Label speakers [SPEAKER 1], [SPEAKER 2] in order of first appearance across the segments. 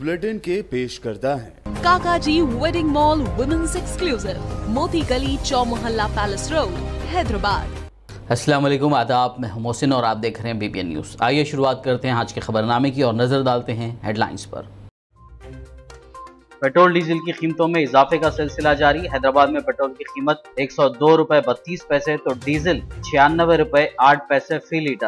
[SPEAKER 1] Bulletin के पेश करदा है।
[SPEAKER 2] काकाजी वेडिंग मॉल वुमेन्स एक्सक्लूसिव, मोती गली, चौमोहल्ला पैलेस रोड, हैदराबाद।
[SPEAKER 3] अस्सलाम वालेकुम, आदाब। मैं मोहसिन और आप देख रहे हैं BBN न्यूज़। आइए शुरुआत करते हैं आज के खबरनामे की और नजर डालते हैं हेडलाइंस पर। पेट्रोल डीजल की कीमतों में इजाफे का सिलसिला जारी। हैदराबाद में पेट्रोल की कीमत 102 रुपए 32 पैसे तो डीजल 96 रुपए 8 पैसे फी लीटर।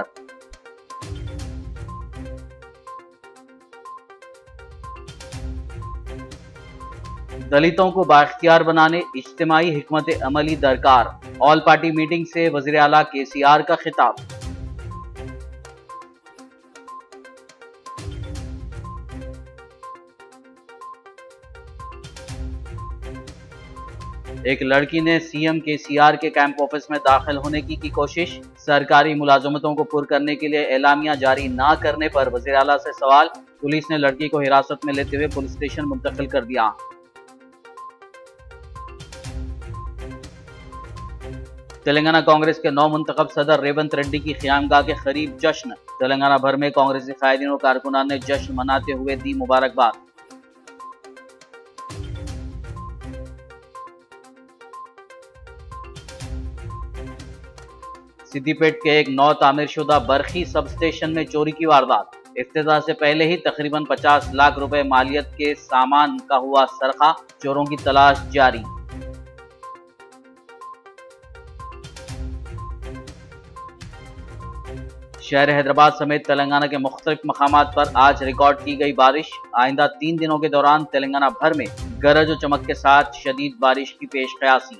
[SPEAKER 3] दलितों को बाइख्तियार बनाने इज्तिमाई हिकमत अमली दरकार। ऑल पार्टी मीटिंग से वज़ीर आला KCR का खिताब। एक लड़की ने CM KCR के कैंप ऑफिस में दाखिल होने की कोशिश। सरकारी मुलाजमतों को पुर करने के लिए एलामिया जारी ना करने पर वज़ीर आला से सवाल। पुलिस ने लड़की को हिरासत में लेते हुए पुलिस स्टेशन मुंतकिल कर दिया। तेलंगाना कांग्रेस के नौ मुंतखब सदर रेवंत रेड्डी की क़यामगाह के करीब जश्न। तेलंगाना भर में कांग्रेसी कायदीन और कारकुनान ने जश्न मनाते हुए दी मुबारकबाद। सिद्दीपेट के एक नौ तामीरशुदा बरखी सब स्टेशन में चोरी की वारदात। इफ्तिताह से पहले ही तकरीबन 50 लाख रुपए मालियत के सामान का हुआ सरखा। चोरों की तलाश जारी। शहर हैदराबाद समेत तेलंगाना के मुख्तलिफ मकामात पर आज रिकॉर्ड की गई बारिश। आइंदा 3 दिनों के दौरान तेलंगाना भर में गरज और चमक के साथ शदीद बारिश की पेश कयासी।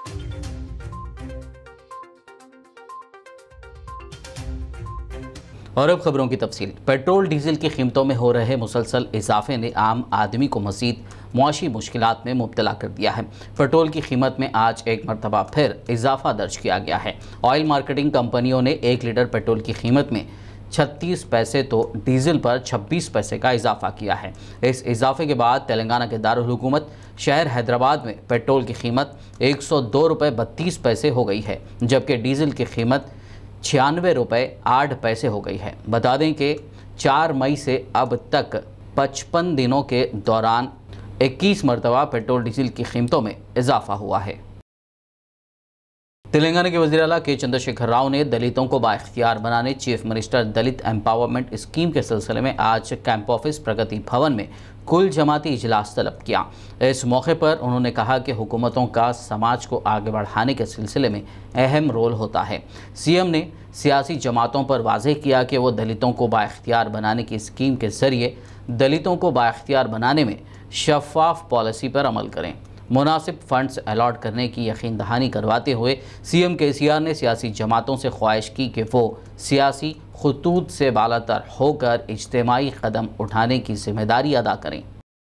[SPEAKER 3] और अब खबरों की तफसील। पेट्रोल डीजल की कीमतों में हो रहे मुसलसल इजाफे ने आम आदमी को मज़ीद मुआशी मुश्किलात में मुब्तला कर दिया है। पेट्रोल की कीमत में आज एक मरतबा फिर इजाफा दर्ज किया गया है। ऑयल मार्केटिंग कंपनियों ने 1 लीटर पेट्रोल की कीमत में 36 पैसे तो डीजल पर 26 पैसे का इजाफा किया है। इस इजाफे के बाद तेलंगाना के दारुल हुकूमत शहर हैदराबाद में पेट्रोल की कीमत 102 रुपये 32 पैसे हो गई है, जबकि डीजल की कीमत 96 रुपये 8 पैसे हो गई है। बता दें कि 4 मई से अब तक 55 दिनों के दौरान 21 मरतबा पेट्रोल डीजल की कीमतों में इजाफा हुआ है। तेलंगाना के वज़ीर आला के चंद्रशेखर राव ने दलितों को बाइख्तियार बनाने chief minister Dalit empowerment scheme के सिलसिले में आज कैंप ऑफिस प्रगति भवन में कुल जमाती इजलास तलब किया। इस मौके पर उन्होंने कहा कि हुकूमतों का समाज को आगे बढ़ाने के सिलसिले में अहम रोल होता है। CM ने सियासी जमातों पर वाज़ेह किया कि वो दलितों को बाइख्तियार बनाने की स्कीम के ज़रिए दलितों को बाइख्तियार बनाने में शफाफ पॉलिसी पर अमल करें। मुनासिब फंड्स अलॉट करने की यकीन दहानी करवाते हुए CM KCR ने सियासी जमातों से ख्वाहिश की कि वो सियासी खुतूत से बालातर होकर इज्तिमाई कदम उठाने की जिम्मेदारी अदा करें।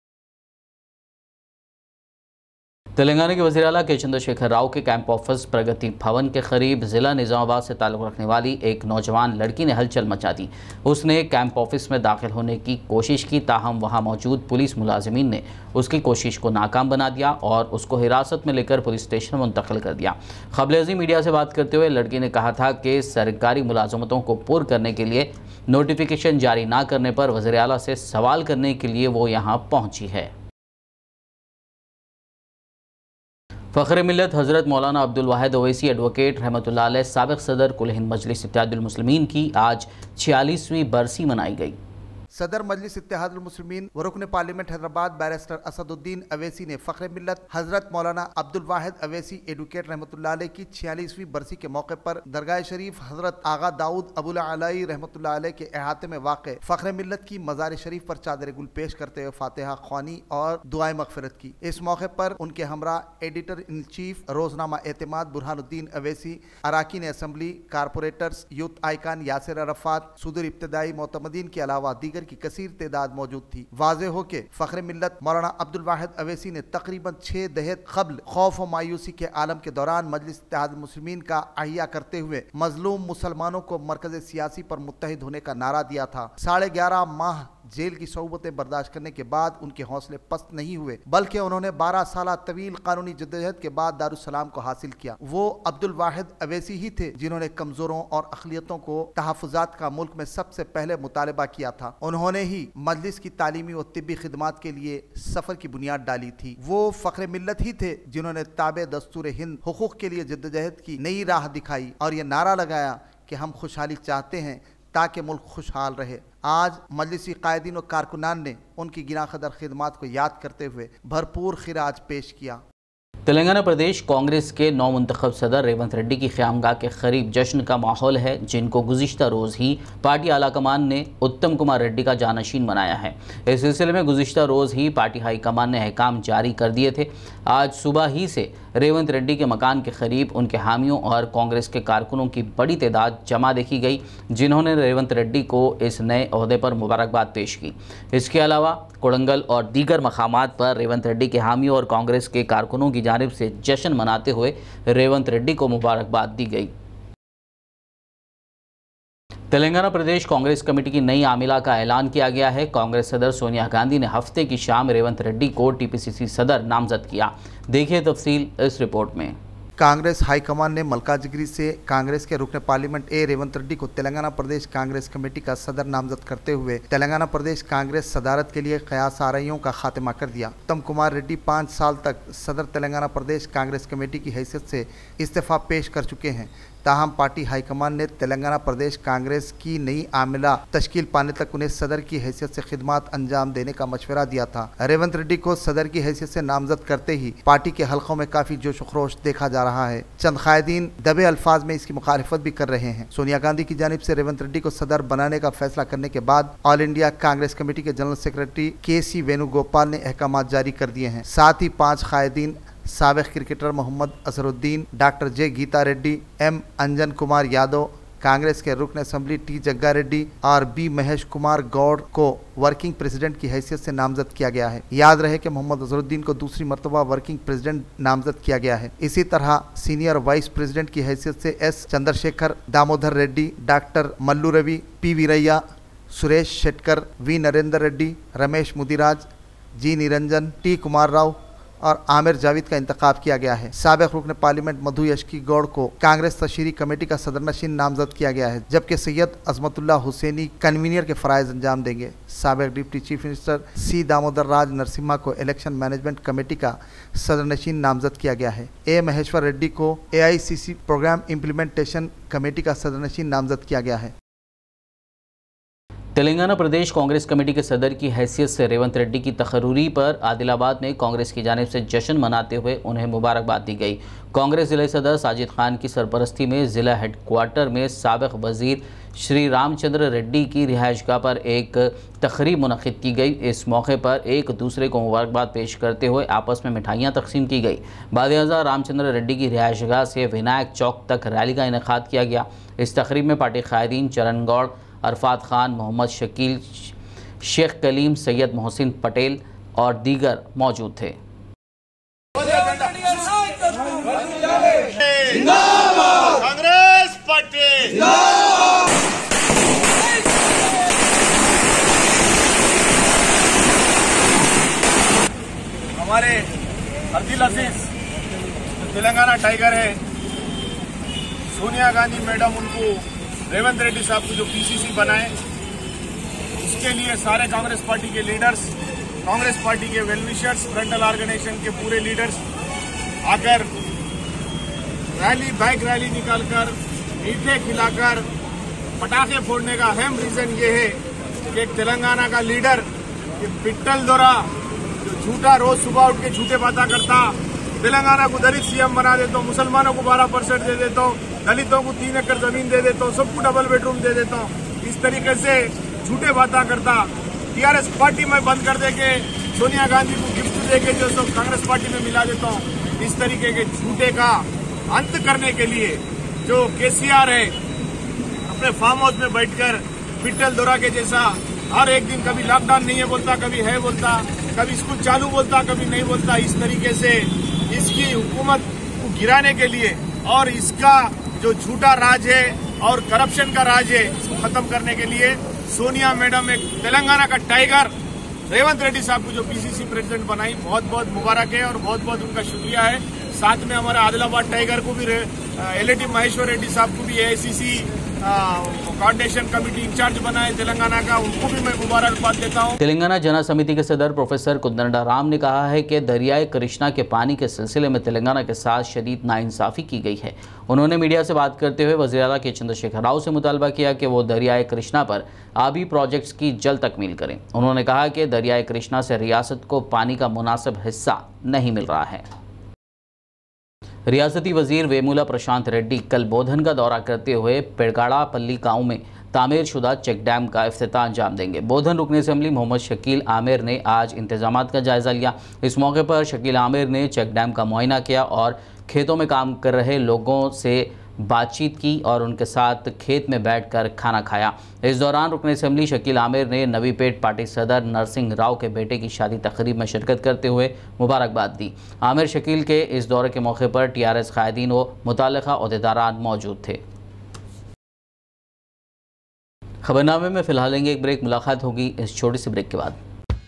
[SPEAKER 3] तेलंगाना के वज़ीर आला के चंद्रशेखर राव के कैंप ऑफिस प्रगति भवन के करीब ज़िला निज़ामाबाद से ताल्लुक़ रखने वाली एक नौजवान लड़की ने हलचल मचा दी। उसने कैंप ऑफिस में दाखिल होने की कोशिश की, ताहम वहां मौजूद पुलिस मुलाजिमीन ने उसकी कोशिश को नाकाम बना दिया और उसको हिरासत में लेकर पुलिस स्टेशन मुंतकिल कर दिया। ख़बरेज़ी मीडिया से बात करते हुए लड़की ने कहा था कि सरकारी मुलाजमतों को पुर करने के लिए नोटिफिकेशन जारी ना करने पर वज़ीर आला से सवाल करने के लिए वो यहाँ पहुँची है। फ़ख्र मिल्लत हज़रत मौलाना अब्दुल वाहिद ओवैसी एडवोकेट रहमतुल्लाह अलैह साबिक़ सदर कुल हिंद मजलिस इत्तेहादुल मुस्लिमीन की आज 46वीं बरसी मनाई गई।
[SPEAKER 4] सदर मजलिस इत्तेहादुल मुस्लिमीन व रुकन पार्लियामेंट हैदराबाद बैरिस्टर असदुद्दीन अवैसी ने फ़ख्र मिल्लत हज़रत मौलाना अब्दुल वाहिद अवैसी एडवोकेट रहमतुल्लाह अलैह की 46वीं बरसी के मौके पर दरगाह शरीफ हज़रत आगा दाऊद अबुल अलाई रहमतुल्लाह अलैह के अहाते में वाक़ फ़ख्र मिल्लत की मज़ार शरीफ पर चादर गुल पेश करते हुए फातिहा ख्वानी और दुआए मग़फ़िरत की। इस मौके पर उनके हमरा एडिटर इन चीफ रोजनामा एतमाद बुरहानुद्दीन अवैसी, अराकीन assembly, corporators, youth icon Yasir Arafat, सुदूर इब्तदाई मोतमदीन के अलावा दीगर की कसीर तादाद मौजूद थी। वाज़े हो के फ़ख्र मिल्लत मौलाना अब्दुल वाहिद अवैसी ने तकरीबन 6 दहत कबल खौफ और मायूसी के आलम के दौरान मजलिस इत्तेहादुल मुस्लिमीन का अहिया करते हुए मजलूम मुसलमानों को मरकज़ सियासी पर मुत्तहिद होने का नारा दिया था। 11.5 माह जेल की सौबतें बर्दाश्त करने के बाद उनके हौसले पस्त नहीं हुए, बल्कि उन्होंने 12 साल तवील कानूनी जद्दोजहद के बाद दारुस्सलाम को हासिल किया। वो अब्दुल वाहिद अवैसी ही थे जिन्होंने कमजोरों और अक़लियतों को तहफ़्फ़ुज़ात का मुल्क में सबसे पहले मुतालबा किया था। उन्होंने ही मजलिस की तालीमी और तिब्बी खिदमात के लिए सफर की बुनियाद डाली थी। वो फ़ख्र मिल्लत ही थे जिन्होंने ताबे दस्तूर हिंद हुकूक के लिए जद्दोजहद की नई राह दिखाई और ये नारा लगाया कि हम खुशहाली चाहते हैं ताकि मुल्क खुशहाल रहे। आज मजलिसी कायदीन और कारकुनान ने उनकी गिराक़दर खिदमात को याद करते हुए भरपूर खिराज पेश किया।
[SPEAKER 3] तेलंगाना प्रदेश कांग्रेस के नौमुंतखब सदर रेवंत रेड्डी की क़यामगाह के करीब जश्न का माहौल है, जिनको गुज़िश्ता रोज़ ही पार्टी आलाकमान ने उत्तम कुमार रेड्डी का जानशीन बनाया है। इस सिलसिले में गुज़िश्ता रोज़ ही पार्टी हाईकमान ने अहकाम जारी कर दिए थे। आज सुबह ही से रेवंत रेड्डी के मकान के करीब उनके हामियों और कांग्रेस के कारकुनों की बड़ी तादाद जमा देखी गई, जिन्होंने रेवंत रेड्डी को इस नए ओहदे पर मुबारकबाद पेश की। इसके अलावा कोडंगल और दीगर मकामात पर रेवंत रेड्डी के हामियों और कांग्रेस के कारकुनों की जानिब से जश्न मनाते हुए रेवंत रेड्डी को मुबारकबाद दी गई। तेलंगाना प्रदेश कांग्रेस कमेटी की नई आमिला का ऐलान किया गया है। कांग्रेस सदर सोनिया गांधी ने हफ्ते की शाम रेवंत रेड्डी को टीपीसीसी सदर नामजद किया। देखिए तफसील इस रिपोर्ट में।
[SPEAKER 4] कांग्रेस हाईकमान ने मलकाजगिरी से कांग्रेस के रुकन पार्लियामेंट ए रेवंत रेड्डी को तेलंगाना प्रदेश कांग्रेस कमेटी का सदर नामजद करते हुए तेलंगाना प्रदेश कांग्रेस सदारत के लिए कयास आरइयों का खात्मा कर दिया। उत्तम कुमार रेड्डी 5 साल तक सदर तेलंगाना प्रदेश कांग्रेस कमेटी की हैसियत से इस्तीफा पेश कर चुके हैं। ताहम पार्टी हाईकमान ने तेलंगाना प्रदेश कांग्रेस की नई आमिला तश्कील पाने तक उन्हें सदर की हैसियत से खिदमात अंजाम देने का मशवरा दिया था। रेवंत रेड्डी को सदर की हैसियत से नामजद करते ही पार्टी के हलकों में काफी जोश खरोश देखा जा रहा है। चंद कायदीन दबे अल्फाज में इसकी मुखालिफत भी कर रहे हैं। सोनिया गांधी की जानिब से रेवंत रेड्डी को सदर बनाने का फैसला करने के बाद ऑल इंडिया कांग्रेस कमेटी के जनरल सेक्रेटरी KC वेणुगोपाल ने अहकाम जारी कर दिए हैं। साथ ही 5 कायदीन साबिक cricketer Mohammad Azharuddin, doctor J Geeta Reddy, M Anjan Kumar Yadav, Congress के रुकन असेंबली T जग्गा रेड्डी और B महेश कुमार गौड़ को वर्किंग प्रेसिडेंट की हैसियत से नामजद किया गया है। याद रहे कि मोहम्मद असरुद्दीन को दूसरी मरतबा वर्किंग प्रेसिडेंट नामजद किया गया है। इसी तरह सीनियर वाइस प्रेसिडेंट की हैसियत से S Chandrashekar, Damodar Reddy, doctor Mallu Ravi, P Veeraiah, Suresh Shetkar, V Narender Reddy, Ramesh Mudiraj, G Niranjan, T Kumar Rao और आमिर जावेद का इंतखाब किया गया है। साबिक रुकन पार्लियामेंट मधु यशकी गौड़ को कांग्रेस तशरीह कमेटी का सदरनशीन नामजद किया गया है, जबकि सैयद अजमतुल्ला हुसैनी कन्वीनर के फराइज अंजाम देंगे। साबिक deputy chief minister C Damodar Raj Narasimha को इलेक्शन मैनेजमेंट कमेटी का सदरनशीन नामजद किया गया है। A महेश्वर रेड्डी को AICC प्रोग्राम इम्प्लीमेंटेशन कमेटी का सदरनशीन नामजद किया गया है।
[SPEAKER 3] तेलंगाना प्रदेश कांग्रेस कमेटी के सदर की हैसियत से रेवंत रेड्डी की तकर्रूरी पर आदिलाबाद में कांग्रेस की जानिब से जश्न मनाते हुए उन्हें मुबारकबाद दी गई। कांग्रेस जिला सदर साजिद खान की सरपरस्ती में ज़िला हेडक्वार्टर में साबिक वज़ीर श्री रामचंद्र रेड्डी की रिहाइशगाह पर एक तकरीब मुनक़िद की गई। इस मौके पर एक दूसरे को मुबारकबाद पेश करते हुए आपस में मिठाइयाँ तकसीम की गई। बाद रामचंद्र रेड्डी की रिहाइशगाह से विनायक चौक तक रैली का इनेकाद किया गया। इस तकरीब में पार्टी कायदीन चरण गौड़, अरफात खान, मोहम्मद शकील, शेख कलीम, सैयद मोहसिन पटेल और दीगर मौजूद थे।
[SPEAKER 5] कांग्रेस पार्टी हमारे अब्दुल अजीज तेलंगाना टाइगर है, सोनिया गांधी मैडम उनको रेवंत रेड्डी साहब को जो PCC बनाए, उसके लिए सारे कांग्रेस पार्टी के लीडर्स, कांग्रेस पार्टी के वेलविशर्स, फ्रंटल ऑर्गेनाइजेशन के पूरे लीडर्स आकर रैली, बाइक रैली निकालकर, मीठे खिलाकर, पटाखे फोड़ने का अहम रीजन ये है कि एक तेलंगाना का लीडर पिट्टल दौरा जो झूठा रोज सुबह उठ के झूठे बातें करता, तेलंगाना को दलित CM बना देता हूँ, मुसलमानों को 12% दे देता हूँ, दलितों को 3 एकड़ जमीन दे देता हूँ, सबको डबल बेडरूम दे देता हूँ, इस तरीके से झूठे बातें करता। TRS पार्टी में बंद कर दे के सोनिया गांधी को गिफ्ट दे के जो सब कांग्रेस पार्टी में मिला देता हूँ, इस तरीके के झूठे का अंत करने के लिए जो KCR है अपने फार्म हाउस में बैठकर पिट्टल दौरा के जैसा हर एक दिन कभी लॉकडाउन नहीं है बोलता, कभी है बोलता, कभी स्कूल चालू बोलता, कभी नहीं बोलता, इस तरीके से इसकी हुकूमत को गिराने के लिए और इसका जो झूठा राज है और करप्शन का राज है इसको खत्म करने के लिए सोनिया मैडम एक तेलंगाना का टाइगर रेवंत रेड्डी साहब को जो पीसीसी प्रेसिडेंट बनाई, बहुत बहुत मुबारक है और बहुत बहुत उनका शुक्रिया है। साथ में हमारे आदिलाबाद टाइगर को भी एलएटी महेश्वर रेड्डी साहब को भी एआईसीसी कोऑर्डिनेशन कमेटी इंचार्ज बनाए तेलंगाना का, उनको भी मैं मुबारकबाद देता हूं।
[SPEAKER 3] तेलंगाना जना समिति के सदर प्रोफेसर कुंदंडाराम ने कहा है कि दरियाए कृष्णा के पानी के सिलसिले में तेलंगाना के साथ शदीद नाइंसाफी की गई है। उन्होंने मीडिया से बात करते हुए वज़ीर आला के चंद्रशेखर राव से मुतालबा किया कि वो दरियाए कृष्णा पर आबी प्रोजेक्ट्स की जल्द तकमील करें। उन्होंने कहा कि दरियाए कृष्णा से रियासत को पानी का मुनासिब हिस्सा नहीं मिल रहा है। रियासती वजीर वेमुला प्रशांत रेड्डी कल बोधन का दौरा करते हुए पेड़गाड़ापल्ली गांव में तामीर शुदा चेक डैम का इफ्तिताह अंजाम देंगे। बोधन रुकन असेंबली मोहम्मद शकील आमिर ने आज इंतजामात का जायजा लिया। इस मौके पर शकील आमिर ने चेक डैम का मुआयना किया और खेतों में काम कर रहे लोगों से बातचीत की और उनके साथ खेत में बैठकर खाना खाया। इस दौरान रुकन असेंबली शकील आमिर ने नवीपेट पार्टी सदर नरसिंह राव के बेटे की शादी तकरीब में शिरकत करते हुए मुबारकबाद दी। आमिर शकील के इस दौरे के मौके पर टीआरएस कायदीन व मुताल्लिका ओहदेदारान मौजूद थे। खबरनामे में फिलहाल लेंगे एक ब्रेक। मुलाकात होगी इस छोटी सी ब्रेक के बाद।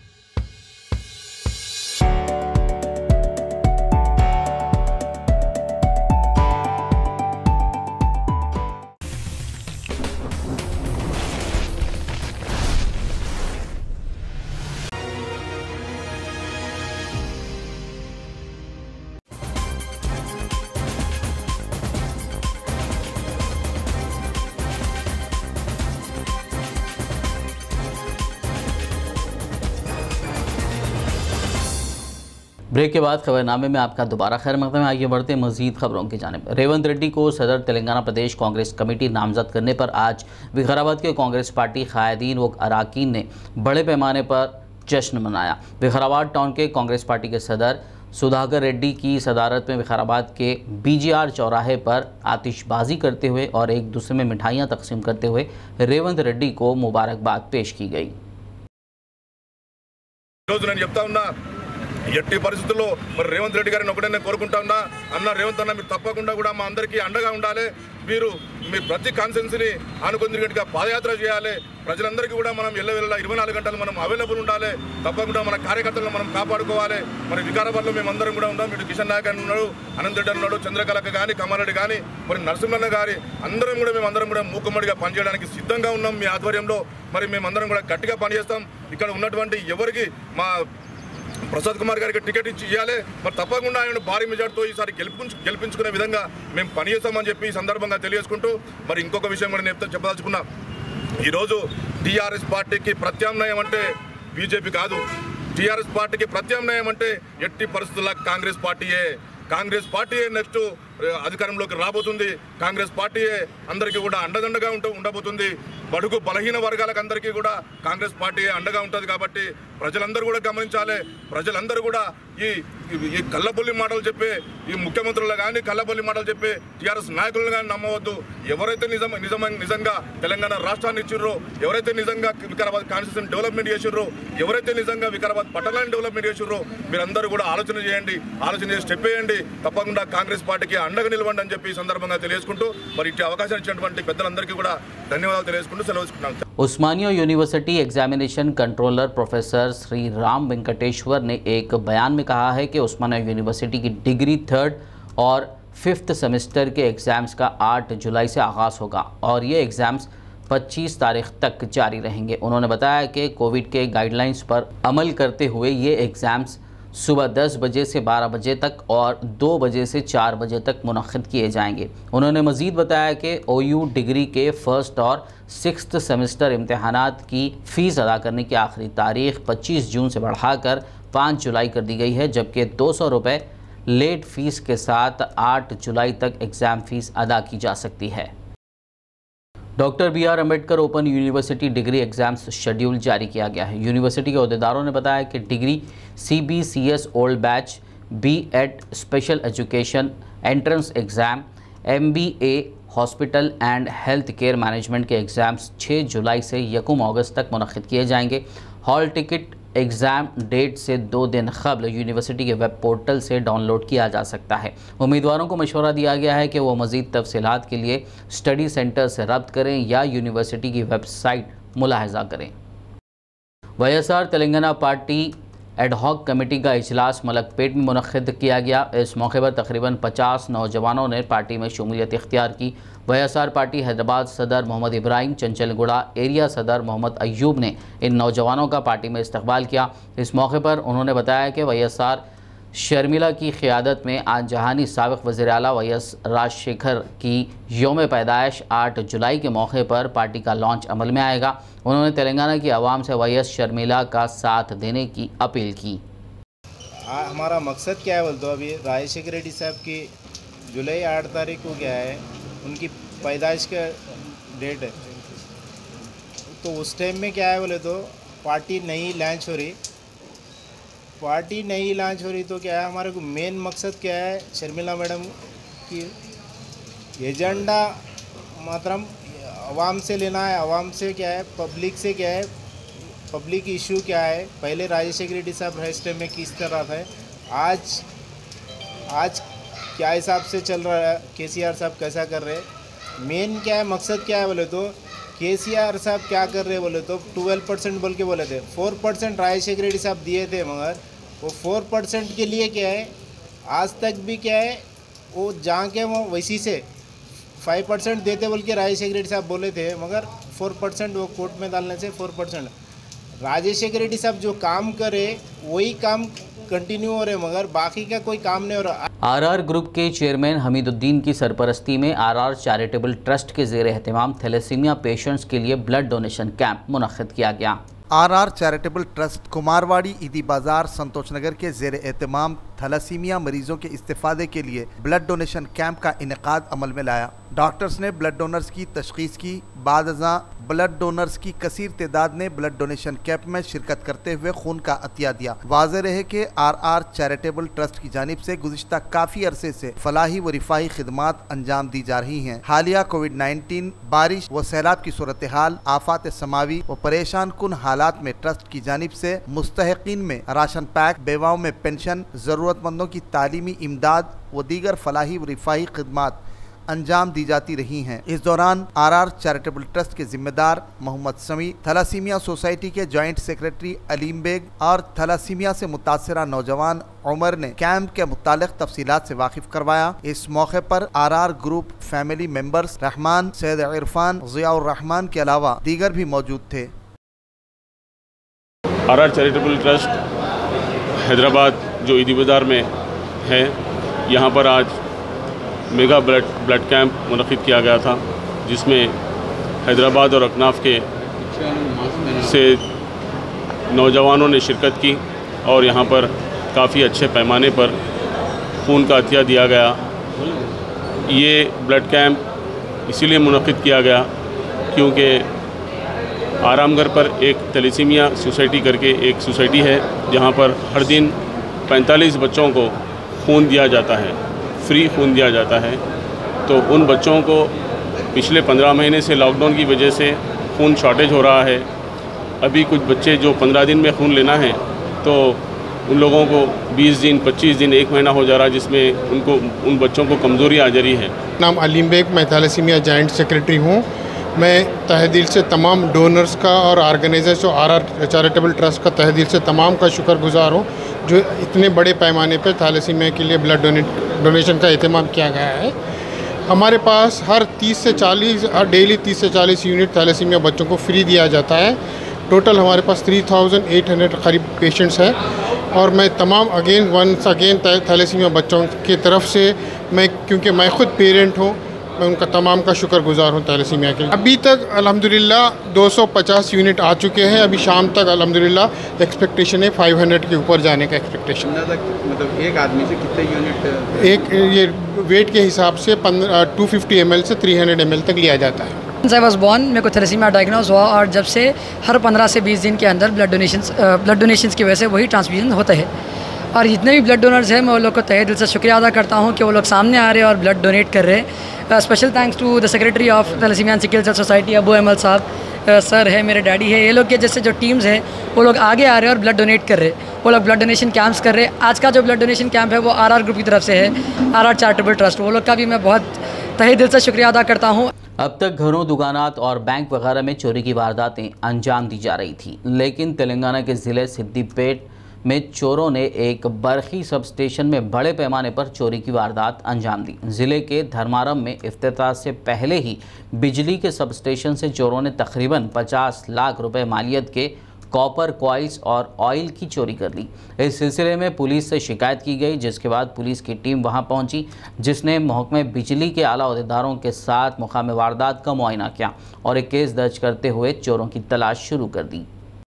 [SPEAKER 3] ब्रेक के बाद खबरनामे में आपका दोबारा खैर मकदम है। आइए बढ़ते मजीद खबरों की जानिब। रेवंत रेड्डी को सदर तेलंगाना प्रदेश कांग्रेस कमेटी नामजद करने पर आज विकाराबाद के कांग्रेस पार्टी कायदीन व अरकान ने बड़े पैमाने पर जश्न मनाया। विकाराबाद टाउन के कांग्रेस पार्टी के सदर सुधाकर रेड्डी की सदारत में विकाराबाद के BGR चौराहे पर आतिशबाजी करते हुए और एक दूसरे में मिठाइयाँ तकसीम करते हुए रेवंत रेड्डी को मुबारकबाद पेश की गई।
[SPEAKER 6] ఎట్టి పరిస్థితుల్లో మరి రేవంత్ రెడ్డి గారిని ఒకటే నేను కోరుకుంటా ఉన్నా, అన్న రేవంత్ అన్న మీరు తప్పకుండా కూడా మా అందరికీ అండగా ఉండాలి. మీరు మీ ప్రతి కాన్సెన్స్ని ఆనుకొందిరిగట్టుగా పాదయాత్ర చేయాలి. ప్రజలందరికీ కూడా మనం ఎల్లవెల్లా 24 గంటలు మనం అవైలబుల్ ఉండాలి. తప్పకుండా మన కార్యకర్తలను మనం కాపాడుకోవాలి. మరి వికారాబాద్లో మేమందరం కూడా ఉన్నాం. ఇటు కిషన్ నాయక్ అని ఉన్నాడు, అనంత్ రెడ్డి అన్నాడు, చంద్రకళక కానీ, కమలరెడ్డి కానీ, మరి నరసింహన్న గారి అందరం కూడా మేమందరం కూడా మూకుమ్మడిగా పనిచేయడానికి సిద్ధంగా ఉన్నాం. మీ ఆధ్వర్యంలో మరి మేమందరం కూడా గట్టిగా పనిచేస్తాం. ఇక్కడ ఉన్నటువంటి ఎవరికి మా ప్రసాద్ కుమార్ గారికి టికెట్ ఇవ్వాలి, మరి తప్పకుండా ఆయన భారీ మెజార్టీతో ఈసారి గెలిపించుకునే విధంగా మేము పనిచేస్తామని చెప్పి ఈ సందర్భంగా తెలియజేసుకుంటూ మరి ఇంకొక విషయం కూడా నేను చెప్పదలుచుకున్నా. ఈరోజు టీఆర్ఎస్ పార్టీకి ప్రత్యామ్నాయం అంటే బీజేపీ కాదు. టీఆర్ఎస్ పార్టీకి ప్రత్యామ్నాయం అంటే ఎట్టి పరిస్థితుల్లో కాంగ్రెస్ పార్టీయే. కాంగ్రెస్ పార్టీయే నెక్స్ట్ అధికారంలోకి రాబోతుంది. కాంగ్రెస్ పార్టీయే అందరికీ కూడా అండదండగా ఉండబోతుంది. బడుగు బలహీన వర్గాలకు అందరికీ కూడా కాంగ్రెస్ పార్టీ అండగా ఉంటుంది. కాబట్టి ప్రజలందరూ కూడా గమనించాలి. ప్రజలందరూ కూడా ఈ కల్లబొల్లి మాటలు చెప్పే ఈ ముఖ్యమంత్రులు కానీ కల్లబొల్లి మాటలు చెప్పే టీఆర్ఎస్ నాయకులను కానీ నమ్మవద్దు. ఎవరైతే నిజంగా తెలంగాణ రాష్ట్రాన్ని ఇచ్చిర్రో, ఎవరైతే నిజంగా వికారాబాద్ కాన్స్టిట్యూషన్ డెవలప్మెంట్ చేసిర్రో, ఎవరైతే నిజంగా వికారాబాద్ పట్టణాన్ని డెవలప్మెంట్ చేసిర్రో మీరందరూ కూడా ఆలోచన చేయండి. ఆలోచన చేసి స్టెప్ వేయండి. తప్పకుండా కాంగ్రెస్ పార్టీకి అండగా నిలవండి అని చెప్పి ఈ సందర్భంగా తెలియజేసుకుంటూ మరి ఇట్టి అవకాశం ఇచ్చినటువంటి పెద్దలందరికీ కూడా ధన్యవాదాలు తెలియజేసుకుంటూ సెలవుకుంటున్నాను.
[SPEAKER 3] Osmania university examination controller professor Shri Ram Venkateshwar ने एक बयान में कहा है कि उस्मानिया यूनिवर्सिटी की डिग्री 3rd और 5th सेमेस्टर के एग्ज़ाम्स का 8 जुलाई से आगाज़ होगा और ये एग्ज़ाम्स 25 तारीख तक जारी रहेंगे। उन्होंने बताया कि कोविड के गाइडलाइंस पर अमल करते हुए ये एग्ज़ाम्स सुबह 10 बजे से 12 बजे तक और 2 बजे से 4 बजे तक मुनक़्क़िद किए जाएंगे। उन्होंने मज़ीद बताया कि OU डिग्री के 1st और 6th सेमेस्टर इम्तहानात की फ़ीस अदा करने की आखिरी तारीख 25 जून से बढ़ाकर 5 जुलाई कर दी गई है, जबकि 200 रुपये लेट फ़ीस के साथ 8 जुलाई तक एग्ज़ाम फ़ीस अदा की जा सकती है। Doctor BR Ambedkar open university degree exams schedule जारी किया गया है। यूनिवर्सिटी के अहदेदारों ने बताया कि degree CBCS old batch, B.Ed special education entrance exam, MBA hospital and health care management के एग्ज़ाम्स 6 जुलाई से 1 अगस्त तक मुनक़्क़िद किए जाएंगे। हॉल टिकट एग्ज़ाम डेट से 2 दिन क़ब्ल यूनिवर्सिटी के वेब पोर्टल से डाउनलोड किया जा सकता है। उम्मीदवारों को मशवरा दिया गया है कि वो मज़ीद तफसीलात के लिए स्टडी सेंटर से रब्त करें या यूनिवर्सिटी की वेबसाइट मुलाहजा करें। YSR Telangana party ad hoc committee का इजलास मलकपेट में मुनक्किद किया गया। इस मौके पर तकरीबन 50 नौजवानों ने पार्टी में शमूलियत इख्तियार की। वाईएसआर पार्टी हैदराबाद सदर मोहम्मद इब्राहिम, चंचलगुड़ा एरिया सदर मोहम्मद अयूब ने इन नौजवानों का पार्टी में इस्तकबाल किया। इस मौके पर उन्होंने बताया कि वाईएसआर शर्मिला की क़ियादत में आज जहानी साबिक़ वज़ीर आला वाईएस राजशेखर की योम पैदाइश 8 जुलाई के मौके पर पार्टी का लॉन्च अमल में आएगा। उन्होंने तेलंगाना की आवाम से वाईएस शर्मिला का साथ देने की अपील की।
[SPEAKER 7] हमारा मकसद क्या है बोल दो, अभी राजशेखर रेड्डी साहब की जुलाई 8 तारीख को क्या है, उनकी पैदाइश का डेट है, तो उस टाइम में क्या है बोले तो पार्टी नहीं लॉन्च हो रही। पार्टी नहीं लॉन्च हो रही तो क्या है, हमारे को मेन मकसद क्या है, शर्मिला मैडम की एजेंडा मतलब आवाम से लेना है। आवाम से क्या है, पब्लिक से क्या है, पब्लिक इशू क्या है, पहले राजशेखर रेड्डी साहब इस टाइम में किस तरह था, आज क्या हिसाब से चल रहा है, केसीआर साहब कैसा कर रहे हैं, मेन क्या है, मकसद क्या है बोले तो केसीआर साहब क्या कर रहे हैं बोले तो 12% बोल के बोले थे, 4% राजशेखर रेड्डी साहब दिए थे, मगर वो 4% के लिए क्या है, आज तक भी क्या है, वो जहाँ के वो वैसी से 5% देते बोल के राजशेखर रेड्डी साहब बोले थे, मगर 4% वो कोर्ट में डालने से 4% राजशेखर रेड्डी साहब जो काम करे वही काम कंटिन्यू हो रहे, मगर बाकी का कोई काम नहीं हो रहा।
[SPEAKER 3] आरआर ग्रुप के चेयरमैन हमीदुद्दीन की सरपरस्ती में आरआर चैरिटेबल ट्रस्ट के ज़ेर एहतमाम थैलेसीमिया पेशेंट्स के लिए ब्लड डोनेशन कैंप मुनक्किद किया गया।
[SPEAKER 4] आरआर चैरिटेबल ट्रस्ट कुमारवाड़ी ईदी बाजार संतोष नगर के ज़ेर एहतमाम थैलेसीमिया मरीजों के इस्तेफादे के लिए ब्लड डोनेशन कैंप का इनेकाद अमल में लाया। डॉक्टर्स ने ब्लड डोनर्स की तशखीस की। बाद अज़ां ब्लड डोनर्स की कसीर तादाद ने ब्लड डोनेशन कैंप में शिरकत करते हुए खून का अतिया दिया। वाज़ेह रहे कि आरआर चैरिटेबल ट्रस्ट की जानिब से गुज़िश्ता काफ़ी अरसे से फलाही व रिफाही खिदमात अंजाम दी जा रही हैं। हालिया कोविड-19, बारिश व सैलाब की सूरत हाल, आफात समावी व परेशान कुन हालात में ट्रस्ट की जानिब से मुस्तहिकीन में राशन पैक, बेवाओं में पेंशन, ज़रूरतमंदों की तालीमी इमदाद व दीगर फलाही व रिफाही खिदमात अंजाम दी जाती रही हैं। इस दौरान आरआर चैरिटेबल ट्रस्ट के जिम्मेदार मोहम्मद समी, थैलेसीमिया सोसाइटी के जॉइंट सेक्रेटरी अलीम बेग और थैलेसीमिया से मुतासरा नौजवान उमर ने कैंप के मुतालिक तफसीलात से वाकिफ करवाया। इस मौके पर RR group family members Rahman, Syed Irfan, Ziaur Rahman के अलावा दीगर भी मौजूद थे।
[SPEAKER 8] आरआर चैरिटेबल ट्रस्ट हैदराबाद जो ईदी बाज़ार में है, यहाँ पर आज मेगा ब्लड कैंप मुनक़िद किया गया था, जिसमें हैदराबाद और अकनाफ के से नौजवानों ने शिरकत की और यहाँ पर काफ़ी अच्छे पैमाने पर खून का अतिया दिया गया। ये ब्लड कैंप इसीलिए मुनक़िद किया गया क्योंकि आरामगढ़ पर एक थैलेसीमिया सोसाइटी करके एक सोसाइटी है, जहाँ पर हर दिन 45 बच्चों को खून दिया जाता है, फ्री खून दिया जाता है। तो उन बच्चों को पिछले 15 महीने से लॉकडाउन की वजह से खून शॉर्टेज हो रहा है। अभी कुछ बच्चे जो 15 दिन में खून लेना है तो उन लोगों को 20 दिन, 25 दिन, 1 महीना हो जा रहा है, जिसमें उन बच्चों को कमज़ोरी आ जा रही है।
[SPEAKER 9] नाम अलीम बेग, मैं थैलेसीमिया जॉइंट सेक्रेटरी हूँ। मैं तहे दिल से तमाम डोनर्स का और ऑर्गेनाइजर्स और आरआर चैरिटेबल ट्रस्ट का तहे दिल से तमाम का शुक्रगुजार हूँ, जो इतने बड़े पैमाने पर थैलेसीमिया के लिए ब्लड डोनेशन का एहतमाम किया गया है। हमारे पास हर 30 से 40 डेली 30 से 40 यूनिट थैलेसीमिया बच्चों को फ्री दिया जाता है। टोटल हमारे पास 3800 करीब पेशेंट्स हैं और मैं तमाम वंस अगेन थैलेसीमिया बच्चों की तरफ से क्योंकि मैं ख़ुद पेरेंट हूँ, मैं उनका तमाम का शुक्रगुजार हूँ थैलेसीमिया के। अभी तक अल्हम्दुलिल्लाह 250 यूनिट आ चुके हैं। अभी शाम तक अल्हम्दुलिल्लाह एक्सपेक्टेशन है 500 के ऊपर जाने का एक्सपेक्टेशन।
[SPEAKER 10] मतलब एक आदमी से कितने यूनिट?
[SPEAKER 9] एक ये वेट के हिसाब से 250 ml से 300 ml तक लिया जाता है।
[SPEAKER 11] आई वॉज बॉर्न, मेरे को थैलेसीमिया डायग्नोज हुआ और जब से हर 15 से 20 दिन के अंदर ब्लड डोनेशंस की वजह से वही ट्रांसफ्यूजन होता है। और जितने भी ब्लड डोनर्स हैं मैं वो लोग को तहे दिल से शुक्रिया अदा करता हूँ कि वो लोग सामने आ रहे हैं और ब्लड डोनेट कर रहे हैं। Special thanks to the secretary of thalassemia and sickle cell society Abu Ahmed sahab, sir है, मेरे डैडी है, ये लोग के जैसे जो टीम्स हैं वो लोग आगे आ रहे हैं और ब्लड डोनेट कर रहे हैं। वो लोग ब्लड डोनेशन कैंप्स कर रहे हैं। आज का जो ब्लड डोनेशन कैंप है वो आरआर ग्रुप की तरफ से है, आरआर चैरिटेबल ट्रस्ट, वो लोग का भी मैं बहुत तहे दिल से शुक्रिया अदा करता हूँ।
[SPEAKER 3] अब तक घरों, दुकानात और बैंक वगैरह में चोरी की वारदातें अंजाम दी जा रही थी, लेकिन तेलंगाना के ज़िले सिद्दीपेट में चोरों ने एक बरखी सब स्टेशन में बड़े पैमाने पर चोरी की वारदात अंजाम दी। ज़िले के धर्मारम में इफ्तिताह से पहले ही बिजली के सब स्टेशन से चोरों ने तकरीबन 50 लाख रुपए मालियत के कॉपर कॉइल्स और ऑयल की चोरी कर ली। इस सिलसिले में पुलिस से शिकायत की गई, जिसके बाद पुलिस की टीम वहां पहुंची, जिसने महकमे बिजली के आला अहदेदारों के साथ मुकाम वारदात का मुआयना किया और एक केस दर्ज करते हुए चोरों की तलाश शुरू कर दी।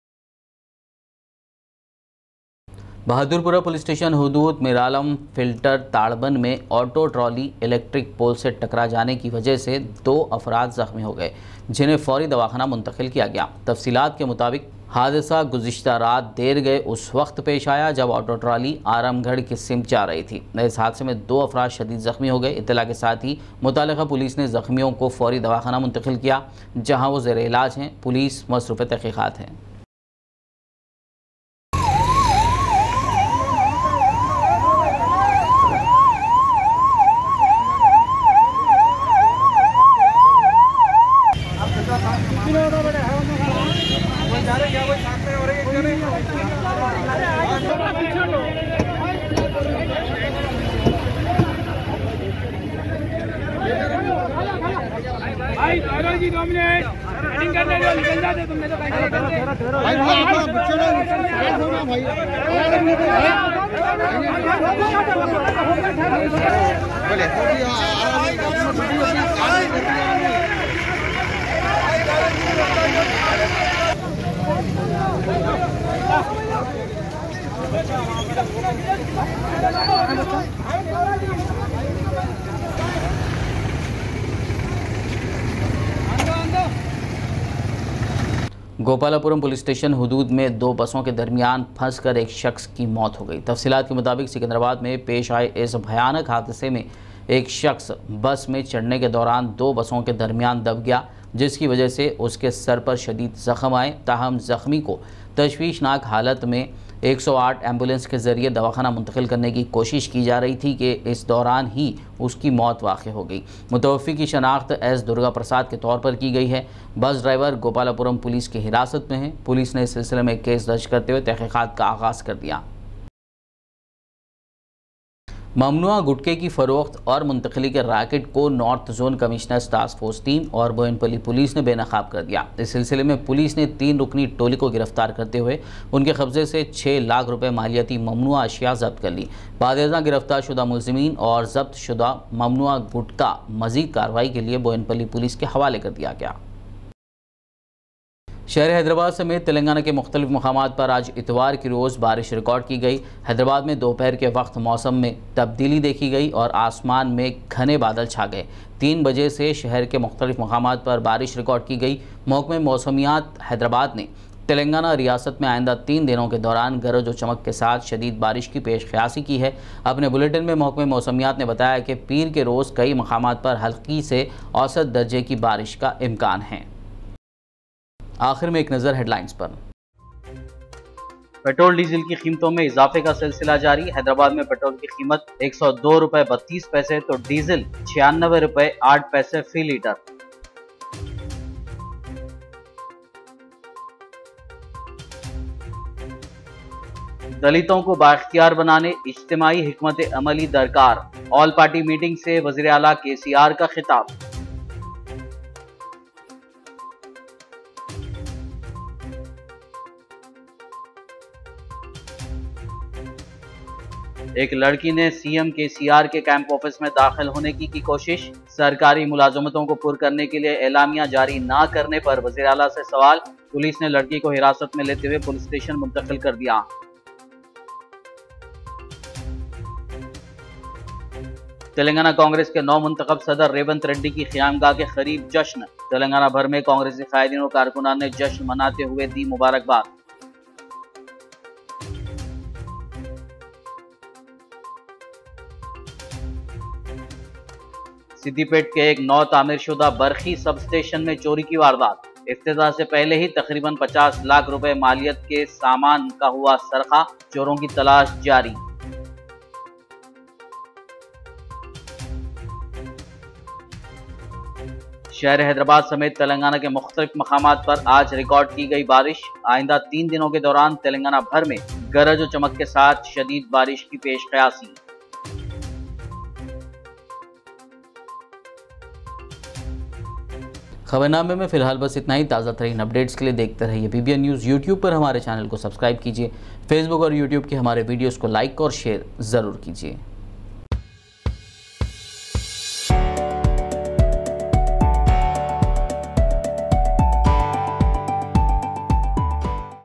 [SPEAKER 3] बहादुरपुरा पुलिस स्टेशन हुदूद मिरालम फिल्टर ताड़बन में ऑटो ट्रॉली इलेक्ट्रिक पोल से टकरा जाने की वजह से 2 अफराद जख्मी हो गए, जिन्हें फौरी दवाखाना मुंतकिल किया गया। तफसीलात के मुताबिक हादसा गुज़िश्ता रात देर गए उस वक्त पेश आया जब ऑटो ट्रॉली आरामगढ़ की सिमत जा रही थी। इस हादसे में 2 अफराद शदीद जख्मी हो गए। इत्तला के साथ ही मुतालिका पुलिस ने जख्मियों को फौरी दवाखाना मुंतकिल किया, जहाँ वो ज़ेर इलाज हैं। पुलिस मसरूफ़ तहक़ीक़ात है। गोपालापुरम पुलिस स्टेशन हुदूद में 2 बसों के दरमियान फंसकर एक शख्स की मौत हो गई। तफसीलात के मुताबिक सिकंदराबाद में पेश आए इस भयानक हादसे में एक शख्स बस में चढ़ने के दौरान 2 बसों के दरमियान दब गया, जिसकी वजह से उसके सर पर शदीद ज़ख्म आए। ताहम ज़ख्मी को तशवीशनाक हालत में 108 एम्बुलेंस के ज़रिए दवाखाना मुंतकिल करने की कोशिश की जा रही थी कि इस दौरान ही उसकी मौत वाक़ हो गई। मुतवफ़ी की शनाख्त एस दुर्गा प्रसाद के तौर पर की गई है। बस ड्राइवर गोपालापुरम पुलिस की हिरासत में है। पुलिस ने इस सिलसिले में केस दर्ज करते हुए तहक़ीक़ात का आगाज़ कर दिया। ममनुआ गुटखे की फ़रोख्त और मुंतकिली के रैकेट को north zone commissioner task force team और बोयनपल्ली पुलिस ने बेनकाब कर दिया। इस सिलसिले में पुलिस ने 3 रुकनी टोली को गिरफ्तार करते हुए उनके कब्जे से 6 लाख रुपए मालियाती ममनुआ अशिया जब्त कर ली। बादशाह गिरफ्तार शुदा मुलजिमीन और जब्त शुदा ममनुआ गुटखा मजीद कार्रवाई के लिए बोयनपल्ली पुलिस के हवाले कर दिया गया। शहर हैदराबाद समेत तेलंगाना के मुख्तलिफ मकामात पर आज इतवार की रोज़ बारिश रिकॉर्ड की गई। हैदराबाद में दोपहर के वक्त मौसम में तब्दीली देखी गई और आसमान में घने बादल छा गए। 3 बजे से शहर के मुख्तलिफ मकामात पर बारिश रिकॉर्ड की गई। महकमे मौसमियात हैदराबाद ने तेलंगाना रियासत में आइंदा 3 दिनों के दौरान गरज और चमक के साथ शदीद बारिश की पेश ख्यासी की है। अपने बुलेटिन में महकमे मौसमियात ने बताया कि पीर के रोज़ कई मकामात पर हल्की से औसत दर्जे की बारिश का इम्कान है। आखिर में एक नज़र हेडलाइंस पर। पेट्रोल डीजल की कीमतों में इजाफे का सिलसिला जारी। हैदराबाद में पेट्रोल की कीमत 102 रुपए 32 पैसे तो डीजल 96 रुपए 8 पैसे फी लीटर। दलितों को बाइख्तियार बनाने इज्तिमाई हिकमत अमली दरकार। ऑल पार्टी मीटिंग से वज़ीर आला केसीआर का खिताब। एक लड़की ने सीएम केसीआर के कैंप ऑफिस में दाखिल होने की कोशिश। सरकारी मुलाजमतों को पुर करने के लिए एलामिया जारी ना करने पर वज़ीर आला से सवाल। पुलिस ने लड़की को हिरासत में लेते हुए पुलिस स्टेशन मुंतकिल कर दिया। तेलंगाना कांग्रेस के नौ मुंतखब सदर रेवंत रेड्डी की क़यामगाह के करीब जश्न। तेलंगाना भर में कांग्रेसी कायदीन और कारकुनान ने जश्न मनाते हुए दी मुबारकबाद। सिद्दीपेट के एक नौ तामीरशुदा बरखी सब स्टेशन में चोरी की वारदात। इफ्तिताह से पहले ही तकरीबन 50 लाख रुपए मालियत के सामान का हुआ सरखा। चोरों की तलाश जारी। शहर हैदराबाद समेत तेलंगाना के मुख्तलिफ मकामात पर आज रिकॉर्ड की गई बारिश। आइंदा 3 दिनों के दौरान तेलंगाना भर में गरज और चमक के साथ शदीद बारिश की पेश कयासी। खबरनामे में फिलहाल बस इतना ही। ताज़ा तरीन अपडेट्स के लिए देखते रहिए BBN न्यूज़। यूट्यूब पर हमारे चैनल को सब्सक्राइब कीजिए। फेसबुक और यूट्यूब के हमारे वीडियोज़ को लाइक और शेयर ज़रूर कीजिए।